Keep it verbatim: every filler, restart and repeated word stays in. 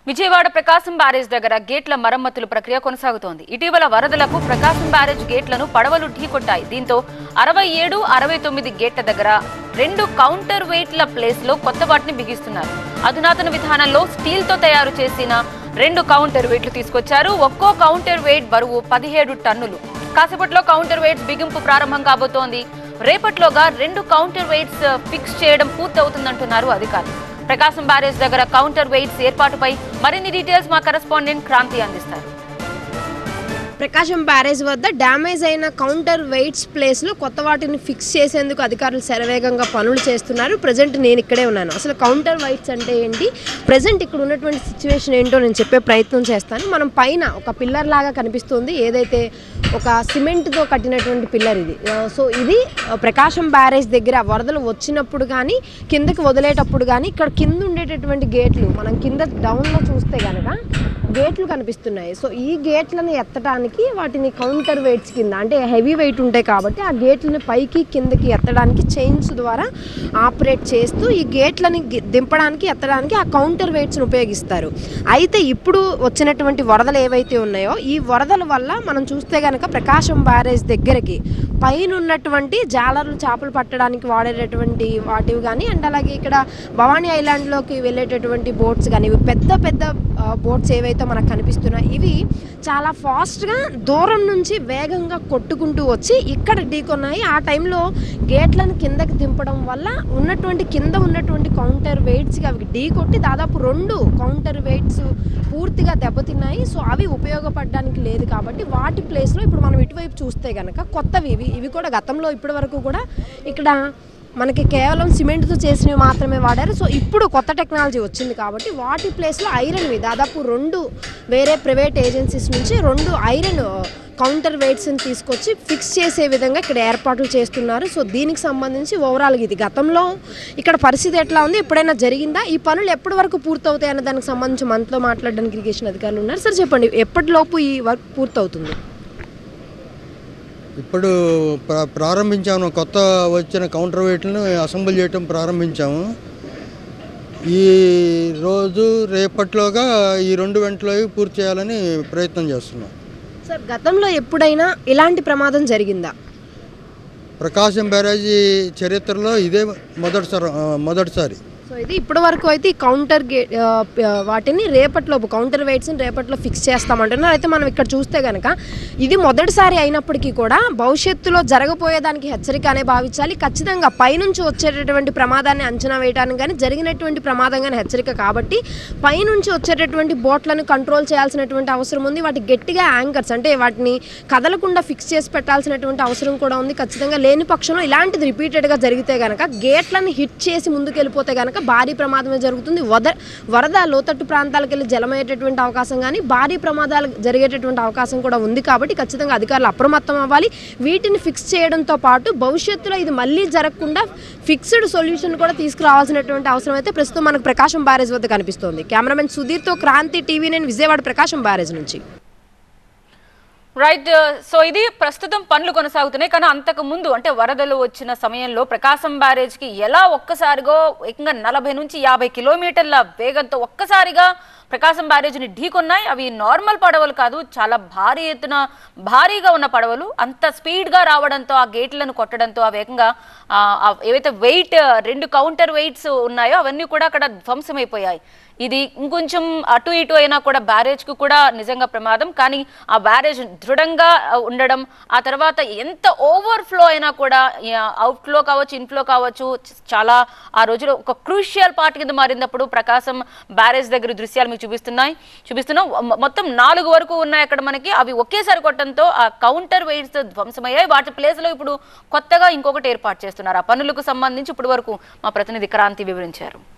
Vijayawada Prakasam barrage దగ్గర గేట్ల మరమ్మతుల ప్రక్రియ కొనసాగుతోంది. ఇటీవల వరదలకు ప్రకాశం బ్యారేజ్ గేట్లను పడవలు ఢీకొట్టాయి. దీంతో అరవై ఏడు అరవై తొమ్మిది గేట్ల దగ్గర రెండు కౌంటర్ వెయిట్ల ప్లేస్ లో కొత్త వాటిని బిగిస్తున్నారు. అధునాతన విధానంలో స్టీల్ తో తయారు చేసిన రెండు కౌంటర్ వెయిట్లు తీసుకొచ్చారు. ఒక్కో కౌంటర్ వెయిట్ బరువు పదిహేడు టన్నులు. కాసేపట్లో కౌంటర్ వెయిట్స్ బిగింపు ప్రారంభం కాబోతోంది. రేపట్లోగా రెండు కౌంటర్ వెయిట్స్ ఫిక్స్ చేయడం పూర్తవుతుందంటున్నారు అధికారులు. ప్రకాశం బ్యారేజ్ దగ్గర కౌంటర్ వెయిట్స్ ఏర్పాటుపై మరిన్ని డీటెయిల్స్ మా కరెస్పాండెంట్ క్రాంతి అందిస్తారు. ప్రకాశం బ్యారేజ్ వద్ద డ్యామేజ్ అయిన కౌంటర్ వెయిట్స్ ప్లేస్లో కొత్త వాటిని ఫిక్స్ చేసేందుకు అధికారులు శరవేగంగా పనులు చేస్తున్నారు. ప్రజెంట్ నేను ఇక్కడే ఉన్నాను. అసలు కౌంటర్ వెయిట్స్ అంటే ఏంటి, ప్రజెంట్ ఇక్కడ ఉన్నటువంటి సిచ్యువేషన్ ఏంటో నేను చెప్పే ప్రయత్నం చేస్తాను. మనం పైన ఒక పిల్లర్ లాగా కనిపిస్తుంది, ఏదైతే ఒక సిమెంట్తో కట్టినటువంటి పిల్లర్ ఇది. సో ఇది ప్రకాశం బ్యారేజ్ దగ్గర వరదలు వచ్చినప్పుడు కానీ కిందకి వదిలేటప్పుడు కానీ ఇక్కడ కింద ఉండేటటువంటి గేట్లు మనం కింద డౌన్లో చూస్తే కనుక గేట్లు కనిపిస్తున్నాయి. సో ఈ గేట్లను ఎత్తడానికి వాటిని కౌంటర్ వెయిట్స్ కింద అంటే హెవీ వెయిట్ ఉంటాయి కాబట్టి ఆ గేట్లను పైకి కిందకి ఎత్తడానికి చైన్స్ ద్వారా ఆపరేట్ చేస్తూ ఈ గేట్లని దింపడానికి ఎత్తడానికి ఆ కౌంటర్ వెయిట్స్ని ఉపయోగిస్తారు. అయితే ఇప్పుడు వచ్చినటువంటి వరదలు ఏవైతే ఉన్నాయో ఈ వరదల వల్ల మనం చూస్తే కనుక ప్రకాశం బ్యారేజ్ దగ్గరికి పైన ఉన్నటువంటి జాలర్లు చేపలు పట్టడానికి వాడేటటువంటి వాటివి కానీ అండ్ అలాగే ఇక్కడ భవానీ ఐలాండ్లోకి వెళ్ళేటటువంటి బోట్స్ కానీ ఇవి పెద్ద పెద్ద బోట్స్ ఏవైతే మనకు కనిపిస్తున్నాయి ఇవి చాలా ఫాస్ట్గా దూరం నుంచి వేగంగా కొట్టుకుంటూ వచ్చి ఇక్కడ ఢీకొన్నాయి. ఆ టైంలో గేట్లను కిందకి దింపడం వల్ల ఉన్నటువంటి కింద ఉన్నటువంటి కౌంటర్ వెయిట్స్కి అవి ఢీకొట్టి దాదాపు రెండు కౌంటర్ వెయిట్స్ పూర్తిగా దెబ్బతిన్నాయి. సో అవి ఉపయోగపడడానికి లేదు కాబట్టి వాటి ప్లేస్లో ఇప్పుడు మనం ఇటువైపు చూస్తే కనుక కొత్తవి ఇవి ఇవి కూడా గతంలో ఇప్పటి వరకు కూడా ఇక్కడ మనకి కేవలం సిమెంట్తో చేసినవి మాత్రమే వాడారు. సో ఇప్పుడు కొత్త టెక్నాలజీ వచ్చింది కాబట్టి వాటి ప్లేస్లో ఐరన్వి దాదాపు రెండు వేరే ప్రైవేట్ ఏజెన్సీస్ నుంచి రెండు ఐరన్ కౌంటర్ వెయిట్స్ని తీసుకొచ్చి ఫిక్స్ చేసే విధంగా ఇక్కడ ఏర్పాట్లు చేస్తున్నారు. సో దీనికి సంబంధించి ఓవరాల్గా ఇది గతంలో ఇక్కడ పరిస్థితి ఎట్లా ఉంది, ఎప్పుడైనా జరిగిందా, ఈ పనులు ఎప్పటి వరకు పూర్తవుతాయి అనే దానికి సంబంధించి మనతో మాట్లాడడానికి ఇరిగేషన్ అధికారులు ఉన్నారు. సార్ చెప్పండి, ఎప్పటిలోపు ఈ వర్క్ పూర్తవుతుంది? ఇప్పుడు ప్రా ప్రారంభించాము కొత్త వచ్చిన కౌంటర్ వెయిట్లను అసెంబుల్ చేయటం ప్రారంభించాము. ఈ రోజు రేపట్లోగా ఈ రెండు గంటలో పూర్తి చేయాలని ప్రయత్నం చేస్తున్నాం. సార్ గతంలో ఎప్పుడైనా ఇలాంటి ప్రమాదం జరిగిందా? ప్రకాశం బ్యారేజీ చరిత్రలో ఇదే మొదటిసారి మొదటిసారి సో ఇది ఇప్పటి వరకు అయితే ఈ కౌంటర్ గే వాటిని రేపట్లోపు కౌంటర్ వెయిట్స్ని రేపట్లో ఫిక్స్ చేస్తామంటున్నారు. అయితే మనం ఇక్కడ చూస్తే కనుక ఇది మొదటిసారి అయినప్పటికీ కూడా భవిష్యత్తులో జరగబోయేదానికి హెచ్చరిక అనే భావించాలి. ఖచ్చితంగా పైనుంచి వచ్చేటటువంటి ప్రమాదాన్ని అంచనా వేయడానికి కానీ జరిగినటువంటి ప్రమాదం కానీ హెచ్చరిక కాబట్టి పైనుంచి వచ్చేటటువంటి బోట్లను కంట్రోల్ చేయాల్సినటువంటి అవసరం ఉంది. వాటి గట్టిగా యాంకర్స్ అంటే వాటిని కదలకుండా ఫిక్స్ చేసి పెట్టాల్సినటువంటి అవసరం కూడా ఉంది. ఖచ్చితంగా లేని పక్షంలో ఇలాంటిది రిపీటెడ్గా జరిగితే కనుక గేట్లను హిట్ చేసి ముందుకు వెళ్ళిపోతే కనుక భారీ ప్రమాదమే జరుగుతుంది. వద వరద లోతట్టు ప్రాంతాలకు వెళ్ళి జలమయ్యేటటువంటి అవకాశం కానీ భారీ ప్రమాదాలు జరిగేటటువంటి అవకాశం కూడా ఉంది. కాబట్టి ఖచ్చితంగా అధికారులు అప్రమత్తం అవ్వాలి. వీటిని ఫిక్స్ చేయడంతో పాటు భవిష్యత్తులో ఇది మళ్ళీ జరగకుండా ఫిక్స్డ్ సొల్యూషన్ కూడా తీసుకురావాల్సినటువంటి అవసరం అయితే ప్రస్తుతం మనకు ప్రకాశం బ్యారేజ్ వద్ద కనిపిస్తోంది. కెమెరామెన్ సుధీర్తో Kranti, TV nine, Vijayawada Prakasam barrage నుంచి. రైట్. సో ఇది ప్రస్తుతం పనులు కొనసాగుతున్నాయి. కానీ అంతకు ముందు అంటే వరదలు వచ్చిన సమయంలో ప్రకాశం బ్యారేజ్ కి ఎలా ఒక్కసారిగా ఏకంగా నలభై నుంచి యాభై కిలోమీటర్ల వేగంతో ఒక్కసారిగా ప్రకాశం బ్యారేజ్ని ఢీకొన్నాయి. అవి నార్మల్ పడవలు కాదు, చాలా భారీ ఎత్తున భారీగా ఉన్న పడవలు. అంత స్పీడ్గా రావడంతో ఆ గేట్లను కొట్టడంతో ఆ వేగంగా ఏవైతే వెయిట్ రెండు కౌంటర్ వెయిట్స్ ఉన్నాయో అవన్నీ కూడా అక్కడ ధ్వంసమైపోయాయి. ఇది ఇంకొంచెం అటు ఇటు అయినా కూడా బ్యారేజ్కు కూడా నిజంగా ప్రమాదం. కానీ ఆ బ్యారేజ్ దృఢంగా ఉండడం, ఆ తర్వాత ఎంత ఓవర్ఫ్లో అయినా కూడా అవుట్ఫ్లో కావచ్చు ఇన్ఫ్లో కావచ్చు చాలా ఆ రోజులో ఒక క్రూషియల్ పార్ట్ కింద మారినప్పుడు ప్రకాశం బ్యారేజ్ దగ్గర దృశ్యాలు మీకు చూపిస్తున్నాయి చూపిస్తున్నాం మొత్తం నాలుగు వరకు ఉన్నాయి అక్కడ మనకి. అవి ఒకేసారి కొట్టడంతో ఆ కౌంటర్ వెయిట్స్ ధ్వంసమయ్యాయి. వాటి ప్లేస్లో ఇప్పుడు కొత్తగా ఇంకొకటి ఏర్పాటు చేస్తున్నారు. ఆ పనులకు సంబంధించి ఇప్పటి వరకు మా ప్రతినిధి క్రాంతి వివరించారు.